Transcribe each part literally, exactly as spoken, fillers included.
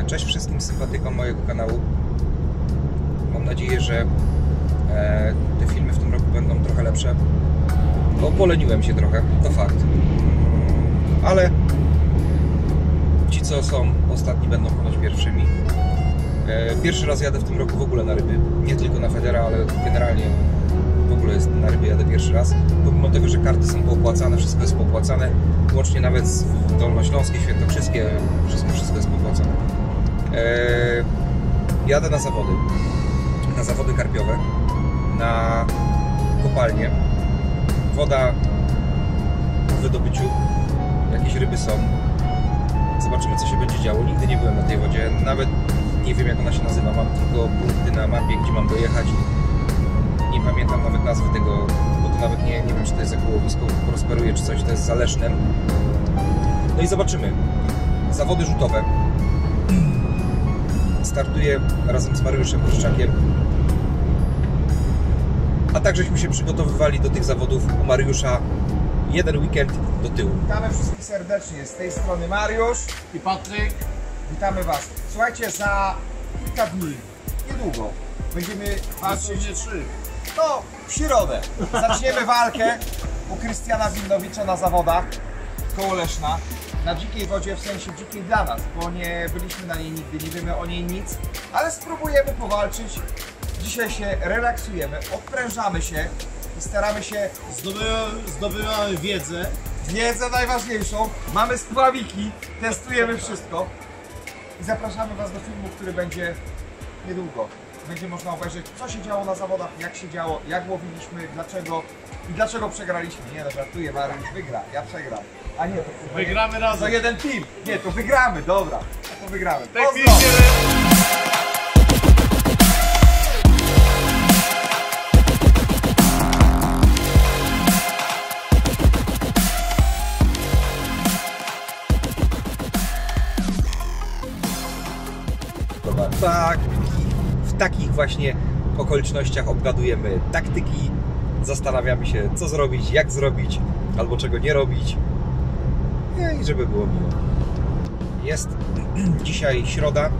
Cześć wszystkim sympatykom mojego kanału. Mam nadzieję, że e, te filmy w tym roku będą trochę lepsze. Bo poleniłem się trochę, to fakt. Ale ci, co są ostatni, będą ponoć pierwszymi. E, pierwszy raz jadę w tym roku w ogóle na ryby. Nie tylko na Federa, ale generalnie w ogóle jest na ryby jadę pierwszy raz. Pomimo tego, że karty są poopłacane, wszystko jest poopłacane. Łącznie nawet dolnośląskie, świętokrzyskie, wszystko, wszystko jest poopłacane. E, jadę na zawody. Na zawody karpiowe. Na kopalnię. Woda w wydobyciu. Jakieś ryby są. Zobaczymy, co się będzie działo. Nigdy nie byłem na tej wodzie. Nawet nie wiem, jak ona się nazywa. Mam tylko punkty na mapie, gdzie mam dojechać. Nie pamiętam nawet nazwy tego, bo to nawet nie, nie wiem, czy to jest Jakułowisko Prosperuje, czy coś. To jest za Lesznem. No i zobaczymy. Zawody rzutowe. Startuję razem z Mariuszem Pruszczakiem. A tak żeśmy się przygotowywali do tych zawodów u Mariusza jeden weekend do tyłu. Witamy wszystkich serdecznie. Z tej strony Mariusz i Patryk. Witamy Was. Słuchajcie, za kilka dni, niedługo, będziemy walczyć... trzy. No, w środę. Zaczniemy walkę u Krystiana Wilnowicza na zawodach koło Leszna. Na dzikiej wodzie, w sensie dzikiej dla nas, bo nie byliśmy na niej nigdy, nie wiemy o niej nic, ale spróbujemy powalczyć. Dzisiaj się relaksujemy, odprężamy się i staramy się... Zdobywamy, zdobywamy wiedzę. Wiedzę najważniejszą, mamy spławiki, testujemy wszystko i zapraszamy Was do filmu, który będzie niedługo. Będzie można obejrzeć, co się działo na zawodach, jak się działo, jak łowiliśmy, dlaczego i dlaczego przegraliśmy. Nie no, żartuję, Mariusz wygra, ja przegram. A nie, to Wygramy nie, razem. To jeden team. Nie, to wygramy, dobra. To wygramy. Technicznie. Tak, w takich właśnie okolicznościach obgadujemy taktyki, zastanawiamy się, co zrobić, jak zrobić, albo czego nie robić i żeby było miło. Jest dzisiaj środa,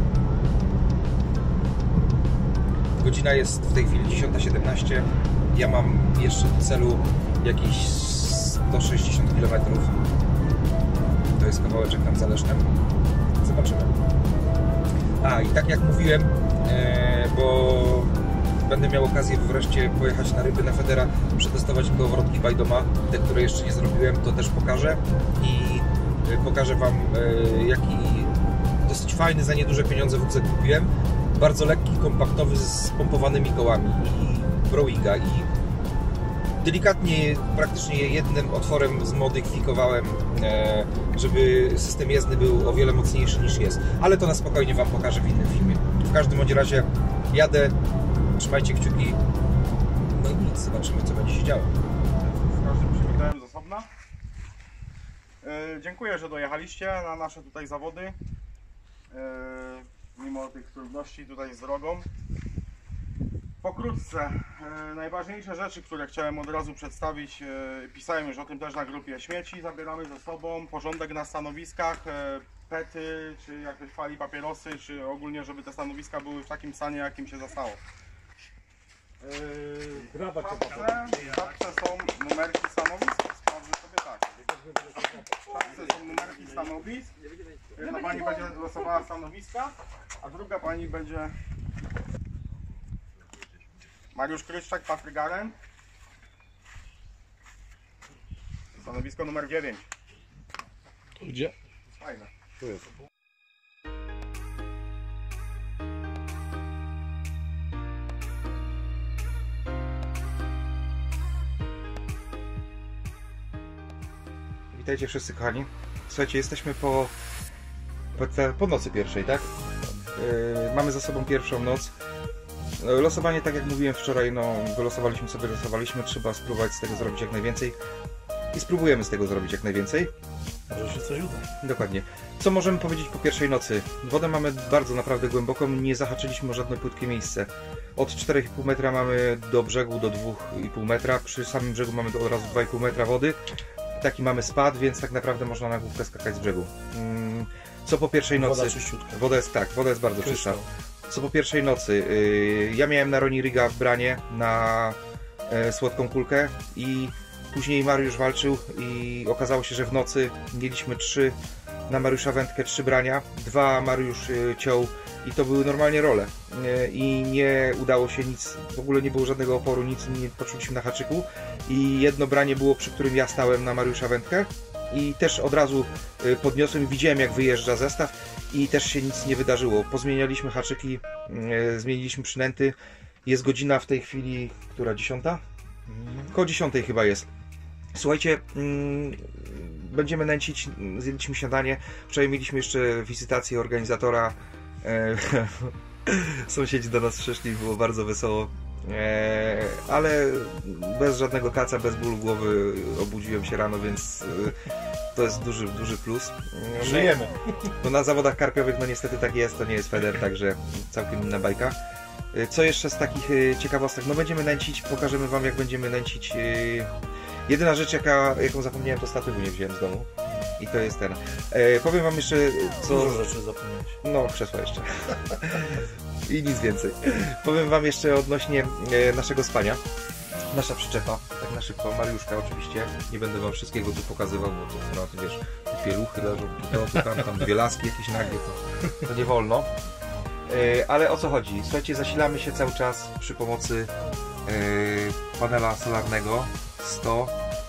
godzina jest w tej chwili dziesiąta siedemnaście, ja mam jeszcze do celu jakieś sto sześćdziesiąt kilometrów, to jest kawałeczek tam za Lesznem, zobaczymy. A i tak jak mówiłem, e, bo będę miał okazję wreszcie pojechać na ryby na Federa, przetestować kołowrotki Bajdoma, te, które jeszcze nie zrobiłem, to też pokażę i e, pokażę Wam, e, jaki dosyć fajny, za nieduże pieniądze wózek kupiłem. Bardzo lekki, kompaktowy, z pompowanymi kołami i Browinga i delikatnie, praktycznie jednym otworem zmodyfikowałem, e, żeby system jezdny był o wiele mocniejszy niż jest. Ale to na spokojnie Wam pokażę w innym filmie. W każdym bądź razie jadę, trzymajcie kciuki, no i nic, zobaczymy, co będzie się działo. Z każdym przywitałem z osobna. Yy, dziękuję, że dojechaliście na nasze tutaj zawody. Yy, mimo tych trudności tutaj z drogą. Pokrótce, e, najważniejsze rzeczy, które chciałem od razu przedstawić, e, pisałem już o tym też na grupie. Śmieci zabieramy ze sobą, porządek na stanowiskach, e, pety, czy jak ktoś pali papierosy, czy ogólnie, żeby te stanowiska były w takim stanie, jakim się zastało. E, w czapce, w czapce są numerki stanowisk, sprawdzę sobie tak. W czapce są numerki stanowisk, jedna pani będzie losowała stanowiska, a druga pani będzie... Mariusz Pruszczak, Patryk Garen. Stanowisko numer dziewięć. Gdzie? Fajne. Tu jest. Witajcie wszyscy, kochani. Słuchajcie, jesteśmy po, po, po nocy pierwszej, tak? Yy, mamy za sobą pierwszą noc. Losowanie, tak jak mówiłem wczoraj, no wylosowaliśmy sobie, losowaliśmy, trzeba spróbować z tego zrobić jak najwięcej i spróbujemy z tego zrobić jak najwięcej. Może się coś uda. Dokładnie. Co możemy powiedzieć po pierwszej nocy? Wodę mamy bardzo naprawdę głęboką, nie zahaczyliśmy o żadne płytkie miejsce. Od czterech i pół metra mamy do brzegu do dwóch i pół metra, przy samym brzegu mamy od razu dwa i pół metra wody. Taki mamy spad, więc tak naprawdę można na główkę skakać z brzegu. Co po pierwszej nocy... Woda czyściutka. Woda jest, tak, woda jest bardzo czysta. Krystal. Co po pierwszej nocy, yy, ja miałem na Roni Riga w branie na e, słodką kulkę i później Mariusz walczył i okazało się, że w nocy mieliśmy trzy na Mariusza wędkę, trzy brania, dwa Mariusz y, ciął i to były normalnie role y, i nie udało się nic, w ogóle nie było żadnego oporu, nic nie poczuliśmy na haczyku i jedno branie było, przy którym ja stałem na Mariusza wędkę i też od razu y, podniosłem i widziałem, jak wyjeżdża zestaw i też się nic nie wydarzyło. Pozmienialiśmy haczyki, y, zmieniliśmy przynęty, jest godzina w tej chwili, która dziesiąta? Koło dziesiątej chyba jest. Słuchajcie, mm, będziemy nęcić, zjedliśmy śniadanie. Wczoraj mieliśmy jeszcze wizytację organizatora. E, sąsiedzi do nas przyszli, było bardzo wesoło. E, ale bez żadnego kaca, bez bólu głowy obudziłem się rano, więc e, to jest duży, duży plus. No, Żyjemy. no na zawodach karpiowych no niestety tak jest, to nie jest feder, także całkiem inna bajka. E, co jeszcze z takich e, ciekawostek? No będziemy nęcić, pokażemy wam, jak będziemy nęcić. E, Jedyna rzecz, jaka, jaką zapomniałem, to statywu nie wziąłem z domu. I to jest ten. E, powiem wam jeszcze, co... Dużo rzeczy zapomniałeś. No, krzesła jeszcze. I nic więcej. Powiem wam jeszcze odnośnie e, naszego spania. Nasza przyczepa, tak na szybko, Mariuszka oczywiście. Nie będę wam wszystkiego tu pokazywał, bo to, no, ty wiesz, tu pieluchy leżą, tu to, tu tam, tam dwie laski jakieś nagie, to, to nie wolno. E, ale o co chodzi? Słuchajcie, zasilamy się cały czas przy pomocy e, panela solarnego. sto,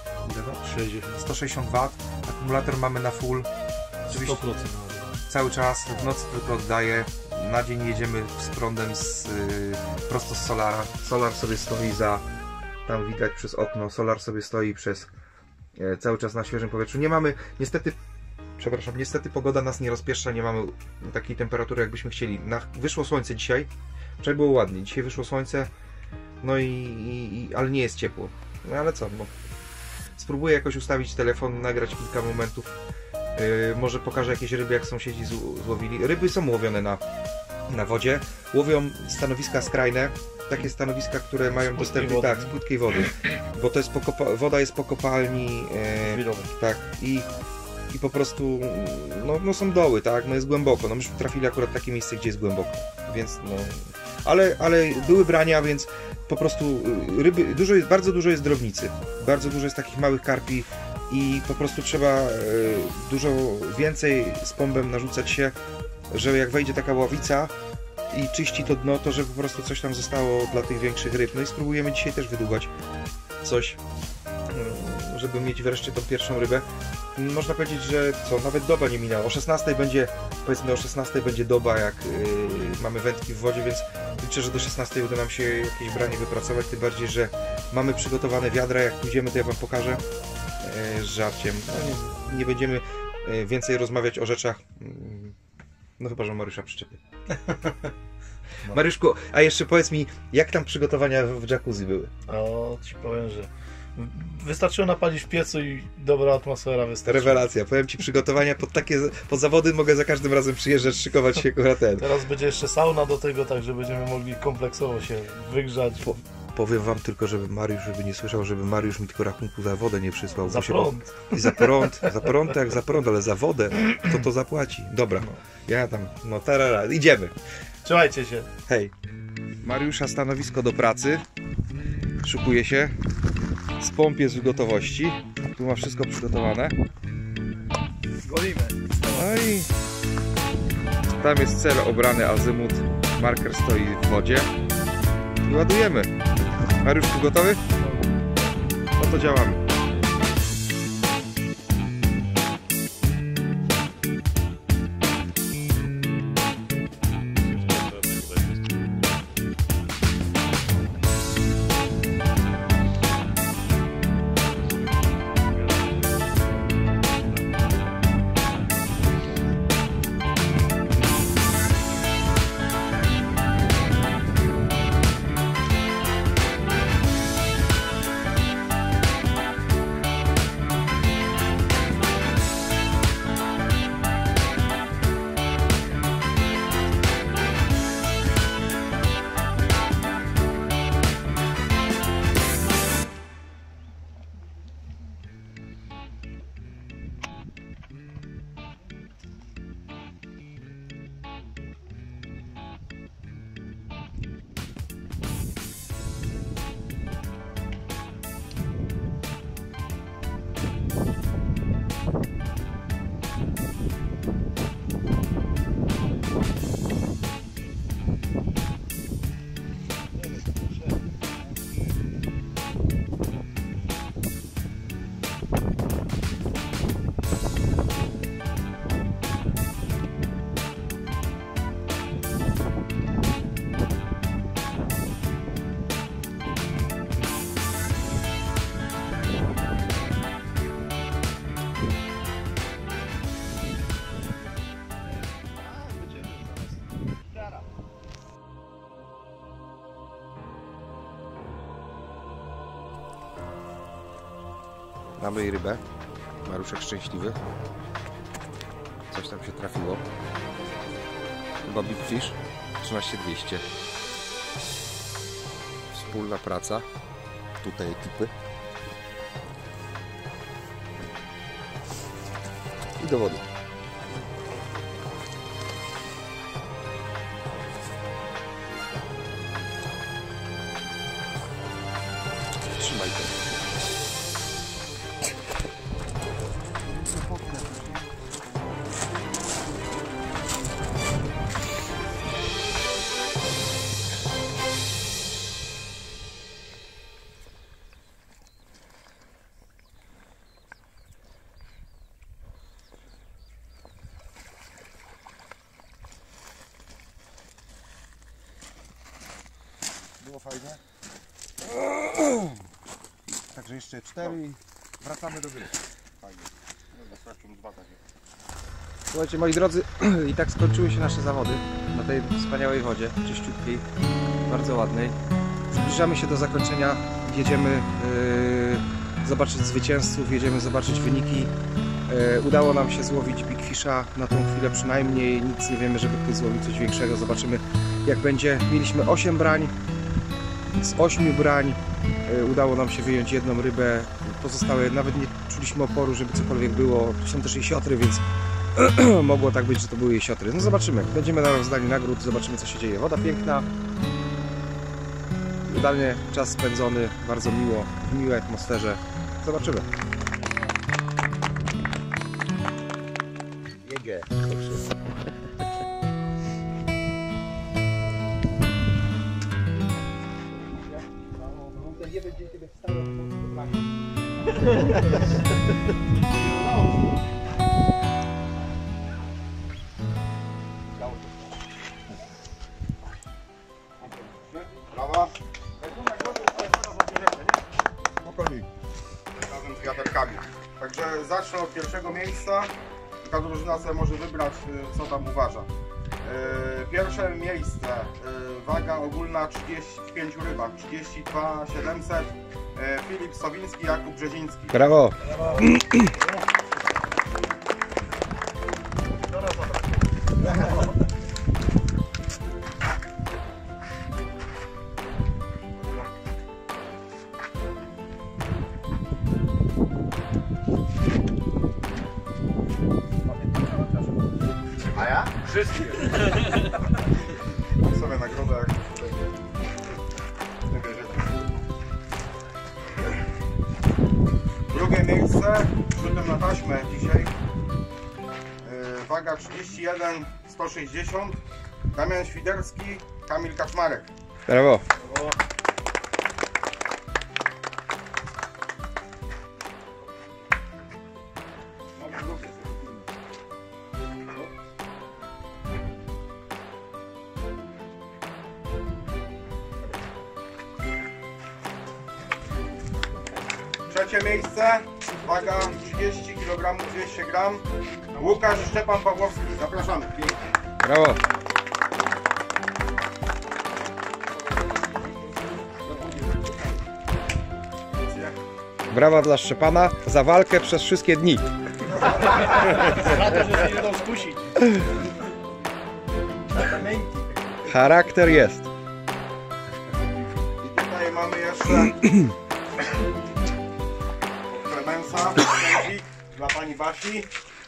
sto sześćdziesiąt watów, akumulator mamy na full, oczywiście sto procent. cały czas, w nocy tylko oddaję, na dzień jedziemy z prądem z, yy, prosto z solara, solar sobie stoi za, tam widać przez okno, solar sobie stoi przez yy, cały czas na świeżym powietrzu, nie mamy, niestety, przepraszam, niestety pogoda nas nie rozpieszcza, nie mamy takiej temperatury, jakbyśmy chcieli. Na, wyszło słońce dzisiaj, wczoraj było ładnie, dzisiaj wyszło słońce, no i, i, i ale nie jest ciepło. No ale co, no. Spróbuję jakoś ustawić telefon, nagrać kilka momentów. Yy, może pokażę jakieś ryby, jak sąsiedzi złowili. Ryby są łowione na, na wodzie. Łowią stanowiska skrajne. Takie stanowiska, które mają dostęp do tak, z płytkiej wody. Bo to jest pokopa- woda jest po kopalni. Yy, tak. I, I po prostu no, no są doły, tak? No jest głęboko. No myśmy trafili akurat w takie miejsce, gdzie jest głęboko. Więc no. Ale, ale były brania, więc po prostu ryby, dużo jest, bardzo dużo jest drobnicy, bardzo dużo jest takich małych karpi i po prostu trzeba dużo więcej z pompem narzucać się, że jak wejdzie taka ławica i czyści to dno, to żeby po prostu coś tam zostało dla tych większych ryb. No i spróbujemy dzisiaj też wydłubać coś, żeby mieć wreszcie tą pierwszą rybę. Można powiedzieć, że co, nawet doba nie minęła. O szesnastej będzie, powiedzmy o szesnastej będzie doba, jak yy, mamy wędki w wodzie, więc liczę, że do szesnastej uda nam się jakieś branie wypracować, tym bardziej, że mamy przygotowane wiadra, jak pójdziemy, to ja wam pokażę yy, z żarciem. No, nie, nie będziemy yy, więcej rozmawiać o rzeczach, yy, no chyba, że Mariusza przyczepi. No. Mariuszku, a jeszcze powiedz mi, jak tam przygotowania w jacuzzi były? O, ci powiem, że wystarczyło napalić w piecu i dobra atmosfera wystarczyła. Rewelacja. Powiem ci, przygotowania pod takie pod zawody mogę za każdym razem przyjeżdżać, szykować się akurat ten. Teraz będzie jeszcze sauna do tego, tak że będziemy mogli kompleksowo się wygrzać. Po, powiem wam tylko, żeby Mariusz, żeby nie słyszał, żeby Mariusz mi tylko rachunku za wodę nie przysłał. Za się, prąd. I za prąd. Za prąd jak za prąd, ale za wodę to to zapłaci. Dobra, ja tam, no tarara, idziemy. Trzymajcie się. Hej. Mariusza stanowisko do pracy. Szykuje się. Z pomp jest w gotowości. Tu ma wszystko przygotowane. Golimy. No i tam jest cel obrany, azymut. Marker stoi w wodzie. I ładujemy. Mariusz, tu gotowy? No to działamy. Mamy i rybę. Maruszek szczęśliwy. Coś tam się trafiło. Chyba Big Fish. trzynaście dwieście. Wspólna praca. Tutaj ekipy. I do wody. Trzymaj to. Było fajnie. Także jeszcze cztery i wracamy do gry. Fajnie. No, wystarczą dwa takie. Słuchajcie, moi drodzy, i tak skończyły się nasze zawody na tej wspaniałej wodzie, czyściutkiej, bardzo ładnej. Zbliżamy się do zakończenia, jedziemy yy, zobaczyć zwycięzców, jedziemy zobaczyć wyniki. Yy, udało nam się złowić Big Fisha na tą chwilę przynajmniej, nic nie wiemy, żeby ktoś złowił coś większego, zobaczymy jak będzie. Mieliśmy osiem brań, z ośmiu brań yy, udało nam się wyjąć jedną rybę, pozostałe nawet nie czuliśmy oporu, żeby cokolwiek było. Są też i siotry, więc mogło tak być, że to były siotry. No zobaczymy. Będziemy na rozdaniu nagród, zobaczymy co się dzieje. Woda piękna. Udany czas spędzony, bardzo miło, w miłej atmosferze. Zobaczymy. Jedzie. Nie będzie kiedy wstało do brania. Brawa. Spokojnie. Razem z wiaderkami. Także zacznę od pierwszego miejsca. Każda drużyna sobie może wybrać, co tam uważa. Pierwsze miejsce, waga ogólna trzydzieści pięć rybach, trzydzieści dwa siedemset. Filip Sowiński, Jakub Brzeziński. Brawo! A ja? Wszystkie. Sobie nagrodę, jak tutaj nie bierzecie. Drugie miejsce, rzutem na taśmę dzisiaj. Yy, waga trzydzieści jeden sto sześćdziesiąt. Damian Świderski, Kamil Kaczmarek. Brawo! Trzecie miejsce, waga trzydzieści kilogramów, dwieście gram. Łukasz i Szczepan Pawłowski. Zapraszamy. Brawo! Brawa dla Szczepana za walkę przez wszystkie dni. Za to, że się nie dał skusić. Charakter jest. I tutaj mamy jeszcze Klemensa, dla pani Basi.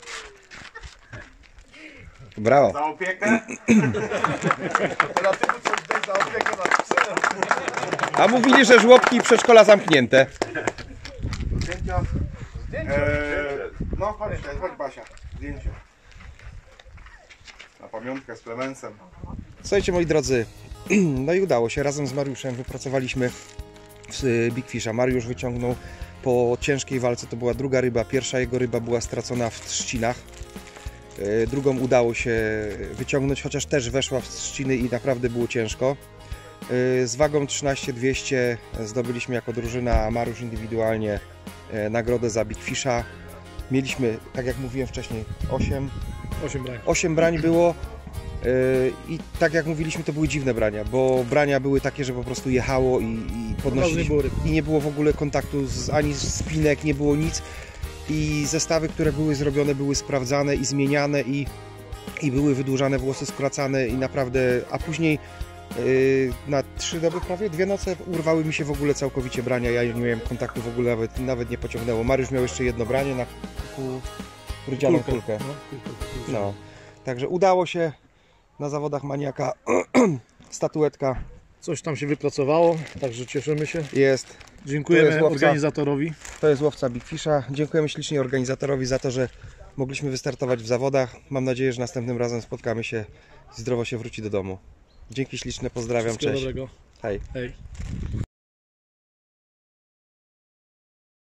Brawo. Za opiekę. Dlatego coś daj za opiekę na psem. A mówili, że żłobki i przedszkola zamknięte. Zdjęcia. Eee, no chodź, chodź Basia. Zdjęcie. Na pamiątkę z Klemensem. Słuchajcie, moi drodzy, no i udało się. Razem z Mariuszem wypracowaliśmy Big Fisha. Mariusz wyciągnął po ciężkiej walce, to była druga ryba. Pierwsza jego ryba była stracona w trzcinach. Drugą udało się wyciągnąć, chociaż też weszła w trzciny i naprawdę było ciężko. Z wagą trzynaście dwieście zdobyliśmy jako drużyna, a Mariusz indywidualnie nagrodę za Big Fisha. Mieliśmy, tak jak mówiłem wcześniej, osiem, osiem brań. osiem brań było. I tak jak mówiliśmy, to były dziwne brania, bo brania były takie, że po prostu jechało i, i podnosiliśmy i nie było w ogóle kontaktu z, ani z spinek, nie było nic i zestawy, które były zrobione, były sprawdzane i zmieniane i, i były wydłużane, włosy skracane i naprawdę, a później yy, na trzy doby prawie, dwie noce urwały mi się w ogóle całkowicie brania, ja nie miałem kontaktu w ogóle, nawet, nawet nie pociągnęło. Mariusz miał jeszcze jedno branie na ku, rudzianą kulkę. kulkę. No, kulkę, kulkę. No. Także udało się na zawodach Maniaka. Statuetka Coś tam się wypracowało, także cieszymy się. jest. To Dziękujemy jest łowca. organizatorowi. To jest łowca Big Fisha. Dziękujemy ślicznie organizatorowi za to, że mogliśmy wystartować w zawodach. Mam nadzieję, że następnym razem spotkamy się, zdrowo się wróci do domu. Dzięki śliczne, pozdrawiam, Wszystkiego cześć. dobrego. Hej. Hej.